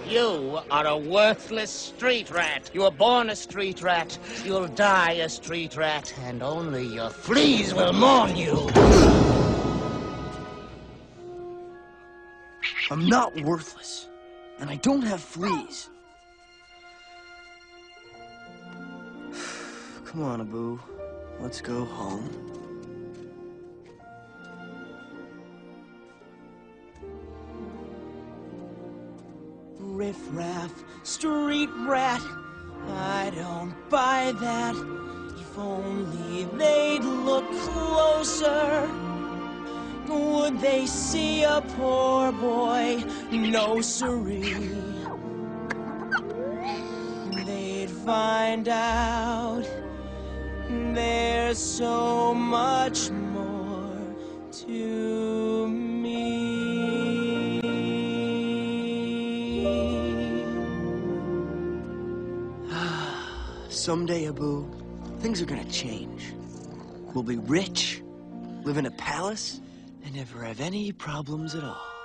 You are a worthless street rat. You were born a street rat. You'll die a street rat, and only your fleas will mourn you. I'm not worthless, and I don't have fleas. Come on, Abu. Let's go home. Riff Raff, street rat, I don't buy that. If only they'd look closer, would they see a poor boy? No siree. They'd find out there's so much more to me. Someday, Abu, things are gonna change. We'll be rich, live in a palace, and never have any problems at all.